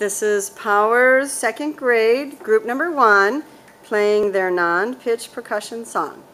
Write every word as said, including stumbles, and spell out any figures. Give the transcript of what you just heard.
This is Power's second grade, group number one, playing their non-pitch percussion song.